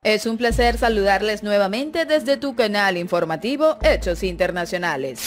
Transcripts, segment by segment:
Es un placer saludarles nuevamente desde tu canal informativo Hechos Internacionales.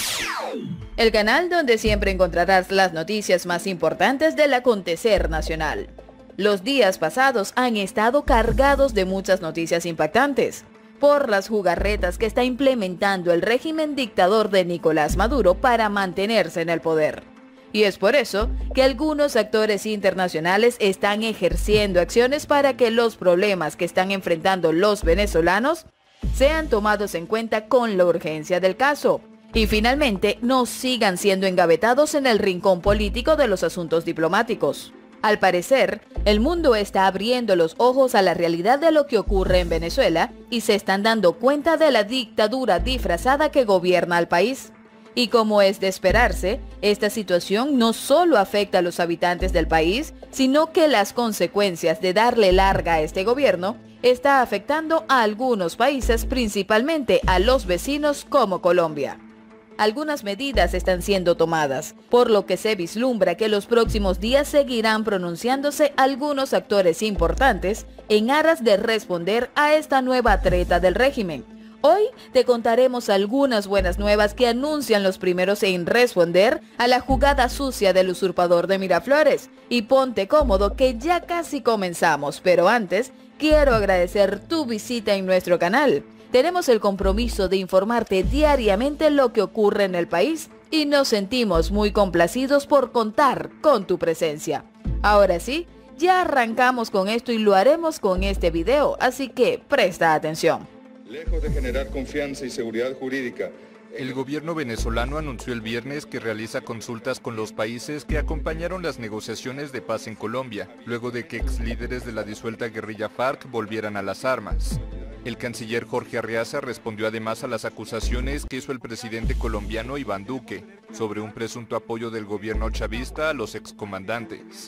El canal donde siempre encontrarás las noticias más importantes del acontecer nacional. Los días pasados han estado cargados de muchas noticias impactantes por las jugarretas que está implementando el régimen dictador de Nicolás Maduro para mantenerse en el poder. Y es por eso que algunos actores internacionales están ejerciendo acciones para que los problemas que están enfrentando los venezolanos sean tomados en cuenta con la urgencia del caso y finalmente no sigan siendo engavetados en el rincón político de los asuntos diplomáticos. Al parecer, el mundo está abriendo los ojos a la realidad de lo que ocurre en Venezuela y se están dando cuenta de la dictadura disfrazada que gobierna al país. Y como es de esperarse, esta situación no solo afecta a los habitantes del país, sino que las consecuencias de darle larga a este gobierno está afectando a algunos países, principalmente a los vecinos como Colombia. Algunas medidas están siendo tomadas, por lo que se vislumbra que los próximos días seguirán pronunciándose algunos actores importantes en aras de responder a esta nueva treta del régimen. Hoy te contaremos algunas buenas nuevas que anuncian los primeros en responder a la jugada sucia del usurpador de Miraflores. Y ponte cómodo que ya casi comenzamos, pero antes quiero agradecer tu visita en nuestro canal. Tenemos el compromiso de informarte diariamente lo que ocurre en el país y nos sentimos muy complacidos por contar con tu presencia. Ahora sí, ya arrancamos con esto y lo haremos con este video, así que presta atención. Lejos de generar confianza y seguridad jurídica, el gobierno venezolano anunció el viernes que realiza consultas con los países que acompañaron las negociaciones de paz en Colombia, luego de que exlíderes de la disuelta guerrilla FARC volvieran a las armas. El canciller Jorge Arreaza respondió además a las acusaciones que hizo el presidente colombiano Iván Duque sobre un presunto apoyo del gobierno chavista a los excomandantes.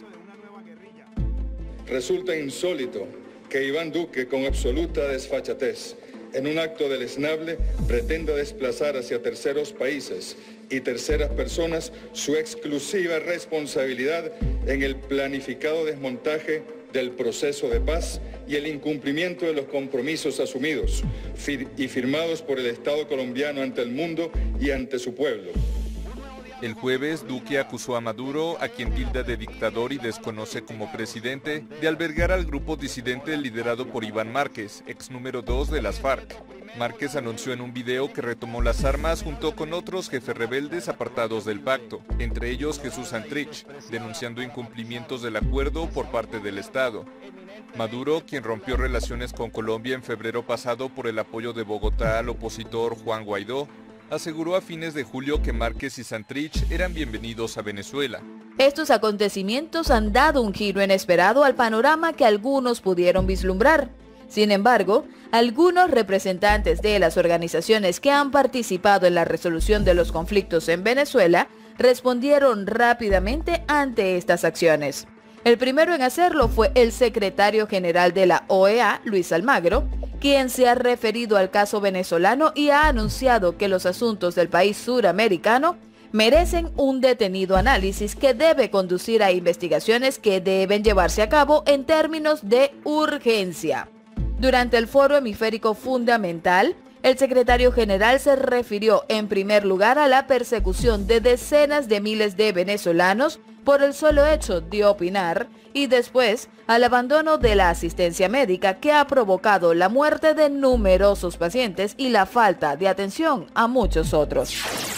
Resulta insólito que Iván Duque, con absoluta desfachatez, en un acto deleznable, pretenda desplazar hacia terceros países y terceras personas su exclusiva responsabilidad en el planificado desmontaje del proceso de paz y el incumplimiento de los compromisos asumidos y firmados por el Estado colombiano ante el mundo y ante su pueblo. El jueves, Duque acusó a Maduro, a quien tilda de dictador y desconoce como presidente, de albergar al grupo disidente liderado por Iván Márquez, ex número 2 de las FARC. Márquez anunció en un video que retomó las armas junto con otros jefes rebeldes apartados del pacto, entre ellos Jesús Santrich, denunciando incumplimientos del acuerdo por parte del Estado. Maduro, quien rompió relaciones con Colombia en febrero pasado por el apoyo de Bogotá al opositor Juan Guaidó, aseguró a fines de julio que Márquez y Santrich eran bienvenidos a Venezuela. Estos acontecimientos han dado un giro inesperado al panorama que algunos pudieron vislumbrar. Sin embargo, algunos representantes de las organizaciones que han participado en la resolución de los conflictos en Venezuela respondieron rápidamente ante estas acciones. El primero en hacerlo fue el secretario general de la OEA, Luis Almagro, quien se ha referido al caso venezolano y ha anunciado que los asuntos del país suramericano merecen un detenido análisis que debe conducir a investigaciones que deben llevarse a cabo en términos de urgencia. Durante el Foro Hemisférico Fundamental, el secretario general se refirió en primer lugar a la persecución de decenas de miles de venezolanos por el solo hecho de opinar y después al abandono de la asistencia médica que ha provocado la muerte de numerosos pacientes y la falta de atención a muchos otros.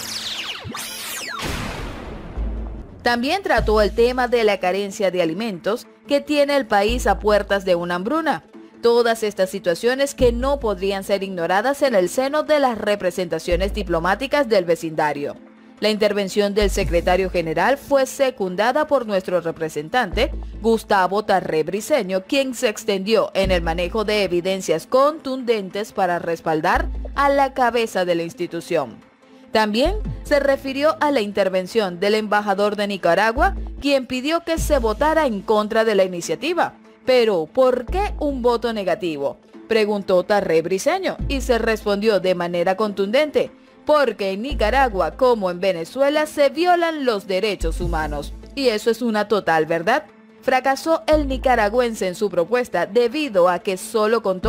También trató el tema de la carencia de alimentos que tiene el país a puertas de una hambruna. Todas estas situaciones que no podrían ser ignoradas en el seno de las representaciones diplomáticas del vecindario. La intervención del secretario general fue secundada por nuestro representante, Gustavo Tarré Briceño, quien se extendió en el manejo de evidencias contundentes para respaldar a la cabeza de la institución. También se refirió a la intervención del embajador de Nicaragua, quien pidió que se votara en contra de la iniciativa. Pero, ¿por qué un voto negativo?, preguntó Tarré Briceño y se respondió de manera contundente: porque en Nicaragua, como en Venezuela, se violan los derechos humanos. Y eso es una total verdad. Fracasó el nicaragüense en su propuesta debido a que solo contó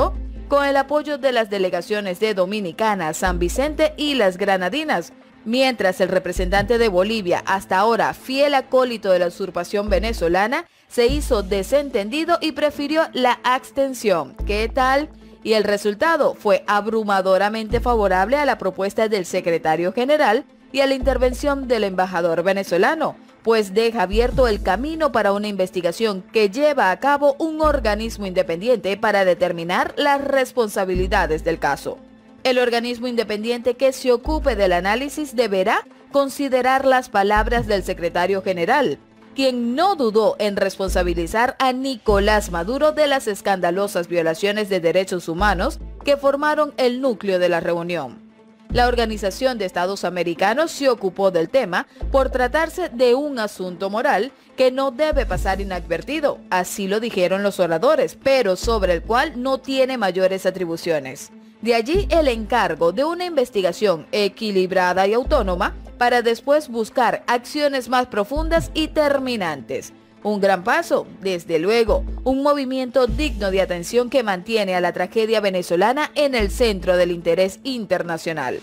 con el apoyo de las delegaciones de Dominicana, San Vicente y las Granadinas, mientras el representante de Bolivia, hasta ahora fiel acólito de la usurpación venezolana, se hizo desentendido y prefirió la abstención. ¿Qué tal? Y el resultado fue abrumadoramente favorable a la propuesta del secretario general y a la intervención del embajador venezolano, pues deja abierto el camino para una investigación que lleva a cabo un organismo independiente para determinar las responsabilidades del caso. El organismo independiente que se ocupe del análisis deberá considerar las palabras del secretario general, quien no dudó en responsabilizar a Nicolás Maduro de las escandalosas violaciones de derechos humanos que formaron el núcleo de la reunión. La Organización de Estados Americanos se ocupó del tema por tratarse de un asunto moral que no debe pasar inadvertido, así lo dijeron los oradores, pero sobre el cual no tiene mayores atribuciones. De allí el encargo de una investigación equilibrada y autónoma para después buscar acciones más profundas y terminantes. Un gran paso, desde luego, un movimiento digno de atención que mantiene a la tragedia venezolana en el centro del interés internacional.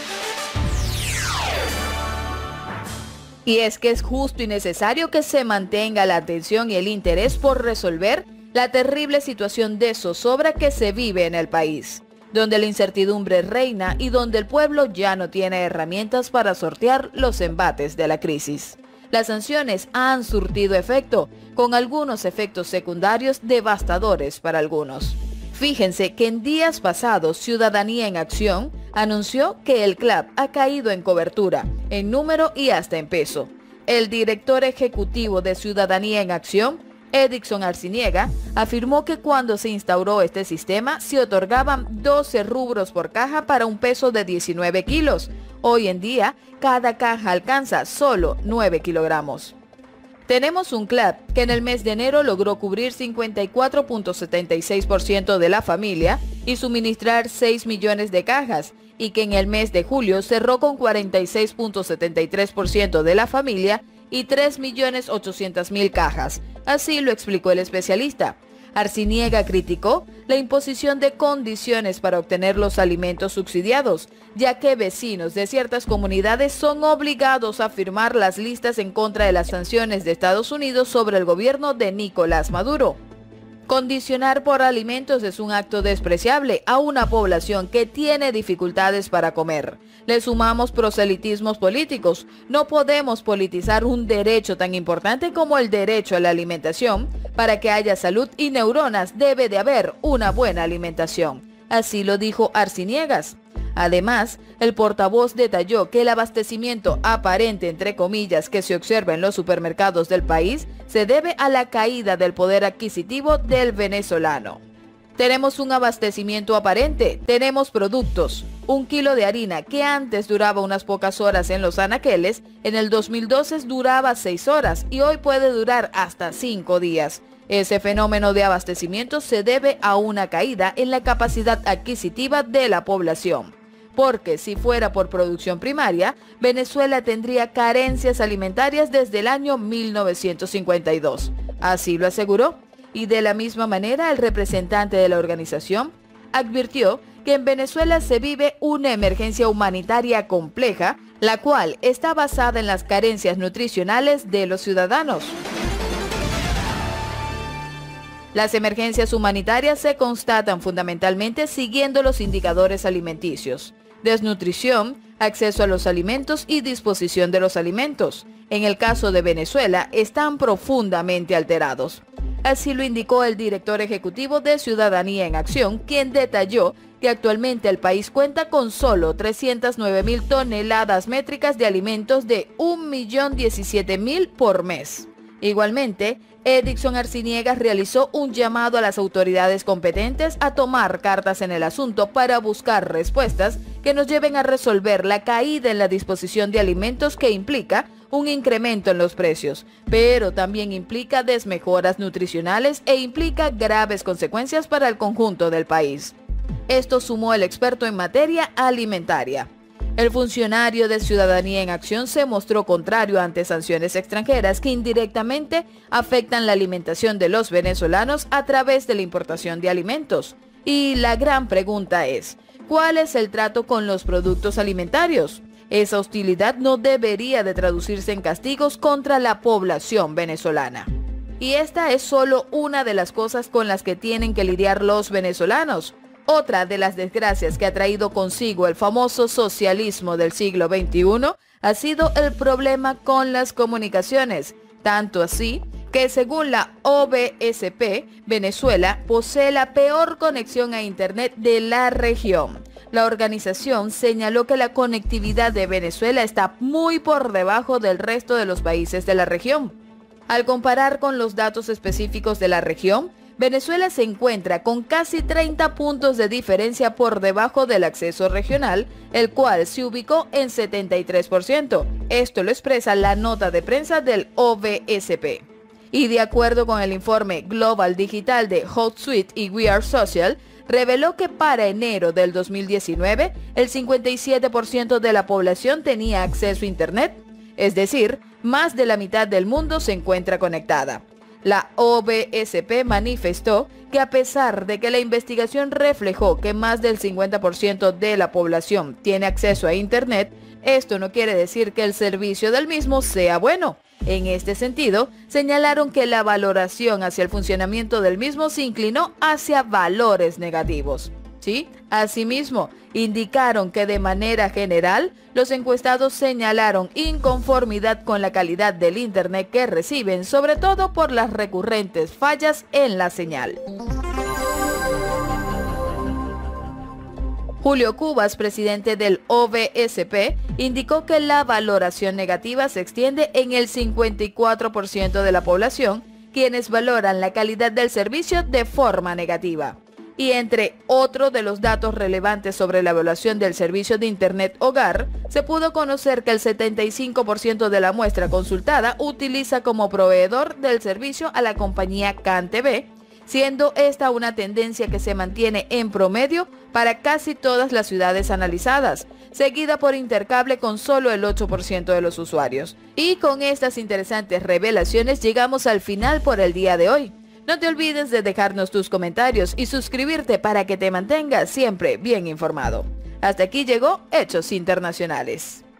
Y es que es justo y necesario que se mantenga la atención y el interés por resolver la terrible situación de zozobra que se vive en el país, donde la incertidumbre reina y donde el pueblo ya no tiene herramientas para sortear los embates de la crisis. Las sanciones han surtido efecto, con algunos efectos secundarios devastadores para algunos. Fíjense que en días pasados Ciudadanía en Acción anunció que el CLAP ha caído en cobertura, en número y hasta en peso. El director ejecutivo de Ciudadanía en Acción, Edison Arciniega, afirmó que cuando se instauró este sistema se otorgaban 12 rubros por caja para un peso de 19 kilos. Hoy en día, cada caja alcanza solo 9 kilogramos. Tenemos un CLAP que en el mes de enero logró cubrir 54.76% de la familia y suministrar 6 millones de cajas, y que en el mes de julio cerró con 46.73% de la familia y 3.800.000 cajas. Así lo explicó el especialista. Arciniega criticó la imposición de condiciones para obtener los alimentos subsidiados, ya que vecinos de ciertas comunidades son obligados a firmar las listas en contra de las sanciones de Estados Unidos sobre el gobierno de Nicolás Maduro. Condicionar por alimentos es un acto despreciable a una población que tiene dificultades para comer. Le sumamos proselitismos políticos. No podemos politizar un derecho tan importante como el derecho a la alimentación. Para que haya salud y neuronas debe de haber una buena alimentación. Así lo dijo Arciniegas. Además, el portavoz detalló que el abastecimiento aparente, entre comillas, que se observa en los supermercados del país se debe a la caída del poder adquisitivo del venezolano. Tenemos un abastecimiento aparente, tenemos productos. 1 kilo de harina que antes duraba unas pocas horas en los anaqueles, en el 2012 duraba 6 horas y hoy puede durar hasta 5 días. Ese fenómeno de abastecimiento se debe a una caída en la capacidad adquisitiva de la población. Porque si fuera por producción primaria, Venezuela tendría carencias alimentarias desde el año 1952. Así lo aseguró. Y de la misma manera, el representante de la organización advirtió que en Venezuela se vive una emergencia humanitaria compleja, la cual está basada en las carencias nutricionales de los ciudadanos. Las emergencias humanitarias se constatan fundamentalmente siguiendo los indicadores alimenticios: desnutrición, acceso a los alimentos y disposición de los alimentos. En el caso de Venezuela, están profundamente alterados. Así lo indicó el director ejecutivo de Ciudadanía en Acción, quien detalló que actualmente el país cuenta con solo 309.000 toneladas métricas de alimentos de 1.017.000 por mes. Igualmente, Edison Arciniegas realizó un llamado a las autoridades competentes a tomar cartas en el asunto para buscar respuestas que nos lleven a resolver la caída en la disposición de alimentos que implica un incremento en los precios, pero también implica desmejoras nutricionales e implica graves consecuencias para el conjunto del país. Esto sumó el experto en materia alimentaria. El funcionario de Ciudadanía en Acción se mostró contrario ante sanciones extranjeras que indirectamente afectan la alimentación de los venezolanos a través de la importación de alimentos. Y la gran pregunta es, ¿cuál es el trato con los productos alimentarios? Esa hostilidad no debería de traducirse en castigos contra la población venezolana. Y esta es solo una de las cosas con las que tienen que lidiar los venezolanos. Otra de las desgracias que ha traído consigo el famoso socialismo del siglo XXI ha sido el problema con las comunicaciones, tanto así que según la OBSP, Venezuela posee la peor conexión a Internet de la región. La organización señaló que la conectividad de Venezuela está muy por debajo del resto de los países de la región. Al comparar con los datos específicos de la región, Venezuela se encuentra con casi 30 puntos de diferencia por debajo del acceso regional, el cual se ubicó en 73%. Esto lo expresa la nota de prensa del OBSP. Y de acuerdo con el informe Global Digital de Hootsuite y We Are Social, reveló que para enero del 2019, el 57% de la población tenía acceso a Internet, es decir, más de la mitad del mundo se encuentra conectada. La OBSP manifestó que a pesar de que la investigación reflejó que más del 50% de la población tiene acceso a Internet, esto no quiere decir que el servicio del mismo sea bueno. En este sentido, señalaron que la valoración hacia el funcionamiento del mismo se inclinó hacia valores negativos. ¿Sí? Asimismo, indicaron que de manera general, los encuestados señalaron inconformidad con la calidad del Internet que reciben, sobre todo por las recurrentes fallas en la señal. Julio Cubas, presidente del OBSP, indicó que la valoración negativa se extiende en el 54% de la población, quienes valoran la calidad del servicio de forma negativa. Y entre otros de los datos relevantes sobre la evaluación del servicio de Internet Hogar, se pudo conocer que el 75% de la muestra consultada utiliza como proveedor del servicio a la compañía CanTV, siendo esta una tendencia que se mantiene en promedio para casi todas las ciudades analizadas, seguida por Intercable con solo el 8% de los usuarios. Y con estas interesantes revelaciones llegamos al final por el día de hoy. No te olvides de dejarnos tus comentarios y suscribirte para que te mantengas siempre bien informado. Hasta aquí llegó Hechos Internacionales.